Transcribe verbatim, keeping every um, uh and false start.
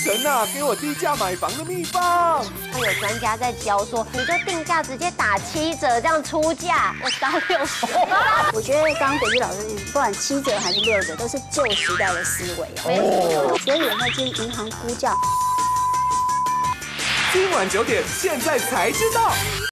神啊，给我低价买房的秘方。 有专家在教说，你就定价直接打七折，这样出价，我烧六十。 我觉得刚刚国际老师，不管七折还是六折，都是旧时代的思维哦。所以有那间银行估价。 今晚九点，现在才知道。